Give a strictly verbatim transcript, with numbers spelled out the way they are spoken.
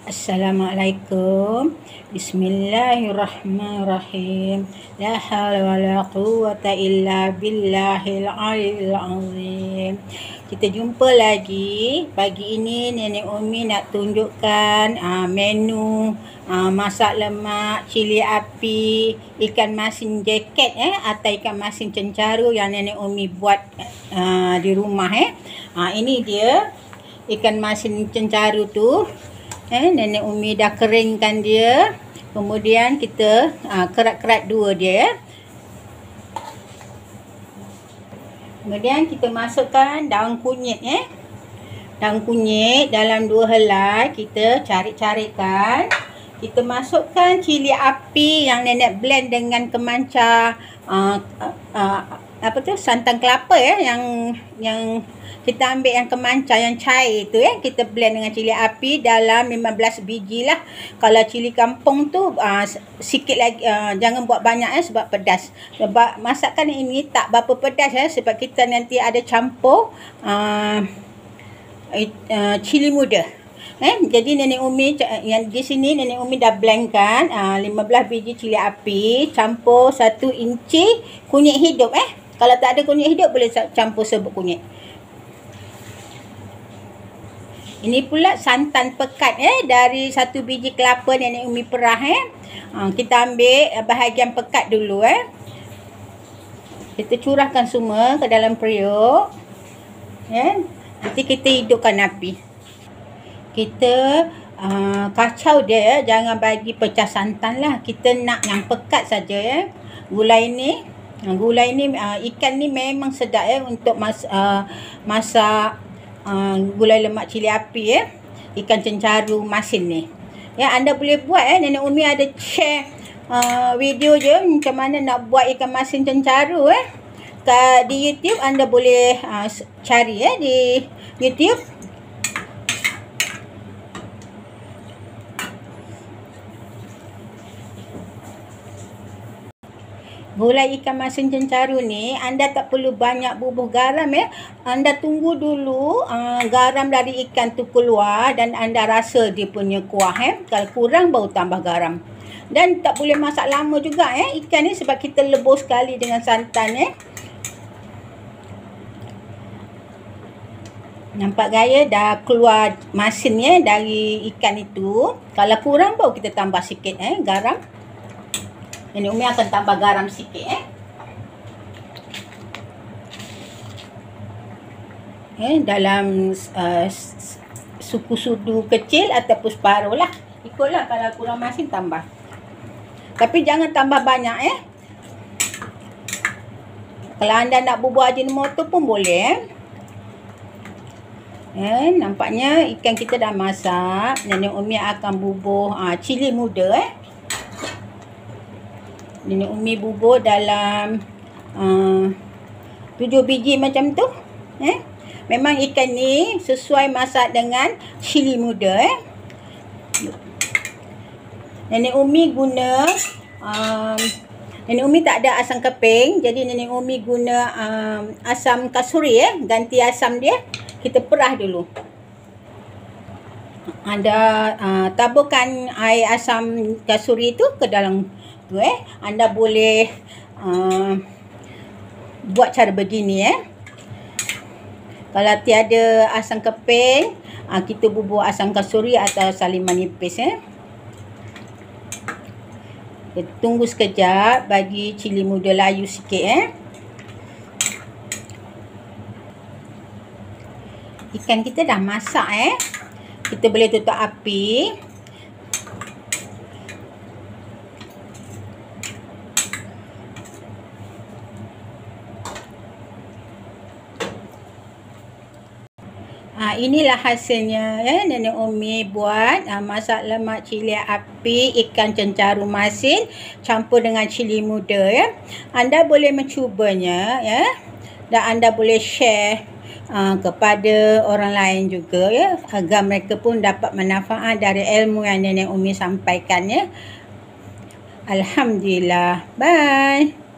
Assalamualaikum. Bismillahirrahmanirrahim. La haula wala quwwata illa billahil aliyil azim. Kita jumpa lagi. Pagi ini Nenek Umi nak tunjukkan uh, menu uh, masak lemak, cili api, ikan masin jacket eh atau ikan masin cencaru yang Nenek Umi buat uh, di rumah eh. Uh, ini dia ikan masin cencaru tu. Eh, Nenek Umi dah keringkan dia. Kemudian kita uh, kerat-kerat dua dia. Kemudian kita masukkan daun kunyit eh. Daun kunyit dalam dua helai kita cari-carikan. Kita masukkan cili api yang nenek blend dengan kemanca uh, uh, uh, apa tu santan kelapa ya, yang yang kita ambil yang kemanca yang cair tu ya, kita blend dengan cili api dalam lima belas biji lah. Kalau cili kampung tu uh, sikit lagi, uh, jangan buat banyak ya sebab pedas. Sebab masakan ini tak berapa pedas ya, sebab kita nanti ada campur uh, uh, cili muda. Eh, jadi Nenek Umi yang di sini Nenek Umi dah blendkan uh, lima belas biji cili api campur satu inci kunyit hidup eh. Kalau tak ada kunyit hidup boleh campur serbuk kunyit. Ini pula santan pekat eh dari satu biji kelapa Nenek Umi perah eh. Ha, kita ambil bahagian pekat dulu eh. Kita curahkan semua ke dalam periuk. Ya. Nanti kita hidupkan api. Kita uh, kacau dia, jangan bagi pecah santan lah. Kita nak yang pekat saja ya. Gulai ni, gulai ni uh, ikan ni memang sedap ya untuk mas, uh, masak uh, gulai lemak cili api ya. Ikan cencaru masin ni. Ya, anda boleh buat ya. Nenek Umi ada share uh, video je macam mana nak buat ikan masin cencaru eh. Kat di YouTube anda boleh uh, cari ya di YouTube. Gulai ikan masin cencaru ni anda tak perlu banyak bubuh garam ya. Anda tunggu dulu uh, garam dari ikan tu keluar dan anda rasa dia punya kuah eh. Kalau kurang baru tambah garam. Dan tak boleh masak lama juga eh ikan ni sebab kita lebur sekali dengan santan eh. Nampak gaya dah keluar masin ya dari ikan itu. Kalau kurang baru kita tambah sikit eh garam. Nenek Umi akan tambah garam sikit eh. Eh dalam uh, suku sudu kecil ataupun separuh lah. Ikutlah, kalau kurang masin tambah. Tapi jangan tambah banyak eh. Kalau anda nak bubuh ajinomoto pun boleh eh. Eh, nampaknya ikan kita dah masak. Nenek Umi akan bubuh uh, cili muda eh. Nenek Umi bubur dalam uh, tujuh biji macam tu eh. Memang ikan ni sesuai masak dengan cili muda eh. Nenek Umi guna um, Nenek Umi tak ada asam keping, jadi Nenek Umi guna um, asam kasuri eh. Ganti asam dia, kita perah dulu. Anda uh, taburkan air asam kasuri tu ke dalam tu eh. Anda boleh uh, buat cara begini eh. Kalau tiada asam keping, uh, kita bubur asam kasuri atau saliman nipis eh. Kita tunggu sekejap bagi cili muda layu sikit eh. Ikan kita dah masak eh. Kita boleh tutup api. Ha, inilah hasilnya ya. Nenek Umi buat ha, masak lemak cili api ikan cencaru masin campur dengan cili muda ya. Anda boleh mencubanya ya. Dan anda boleh share uh, kepada orang lain juga ya, agar mereka pun dapat manfaat dari ilmu yang Nenek Umi sampaikan ya. Alhamdulillah. Bye.